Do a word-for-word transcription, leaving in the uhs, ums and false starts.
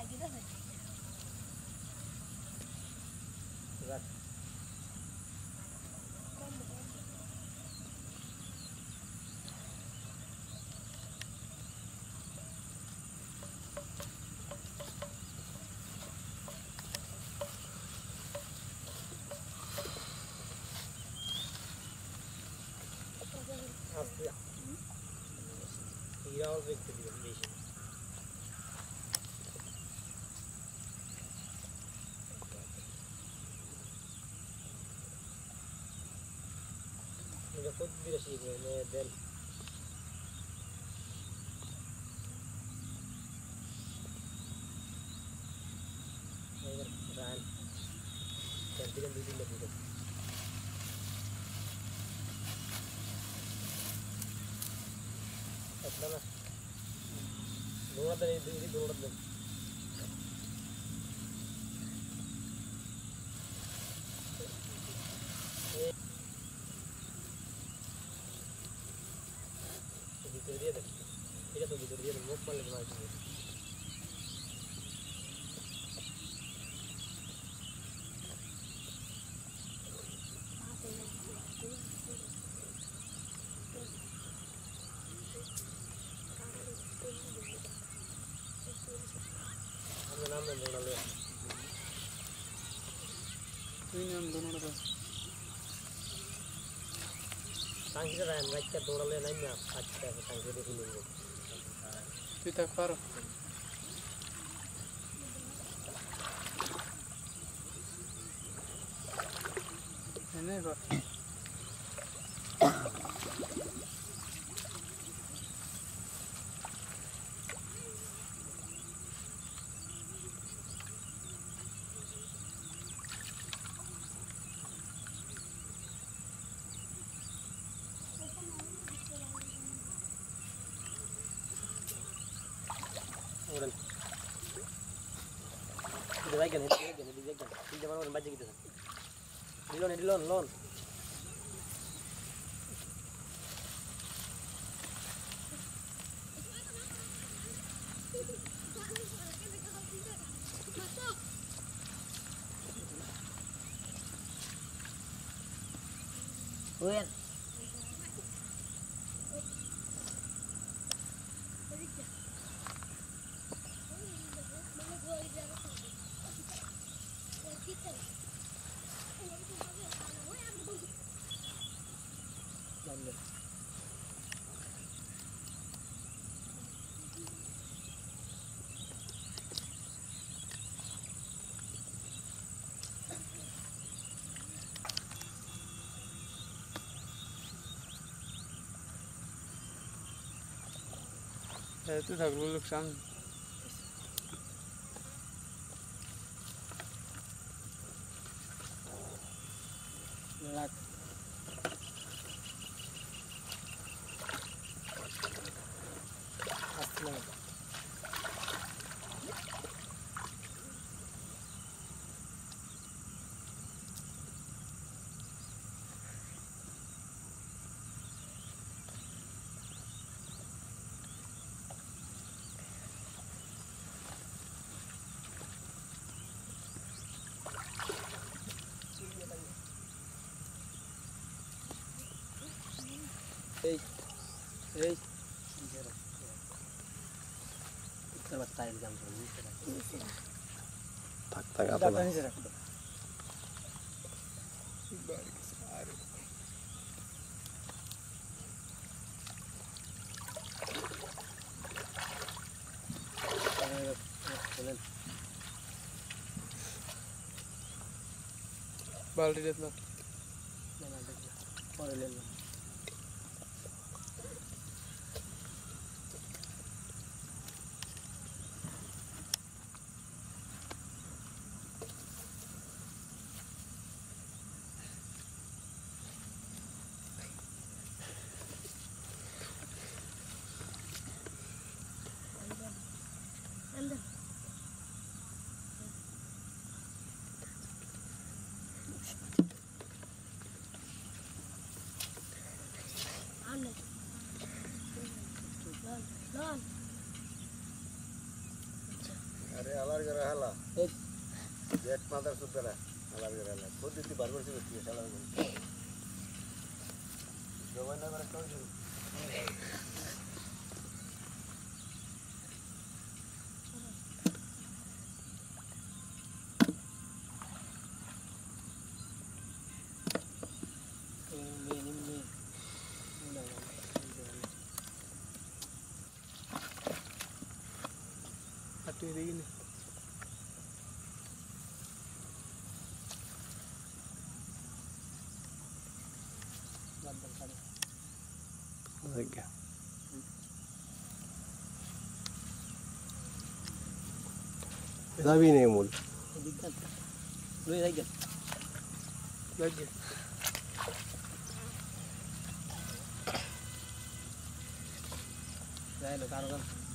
Ira al bekliyor değişim. Muझे खुद भी रसीद है मैं दिल अगर रान सर्दी का दूध लगी है अपना ना दोनों तो नहीं दूध दोनों तो भीतर दिया था ठीक है तो भीतर दिया तो मुख पर लगना चाहिए हमने नाम में जोड़ा लिया कोई नाम दोनों का सांगी का रायन राइट का जोड़ा लिया नहीं मैं अच्छा है सांगी देखी नहीं tu tak faro ini kok orang itu lagi kan itu lagi kan itu lagi kan ini zaman orang baca gitu kan di lon di lon lon Wen itu tak luluk sang Nelak Asli Hey, hey, kita letakkan jam ini. Tak tak apa lah. Baldi lihat lah. Mana lihat? अरे अलग gate मात्र सुद्धा अलग अलग खुद इतनी बर्बाद से होती है साला जवान ना बड़ा कौन Aduh, ini gini. Bantal kali. Lagi. Zabi ne mul. Dikkat. Lu lagi. Lagi. Saya lo taruh kan.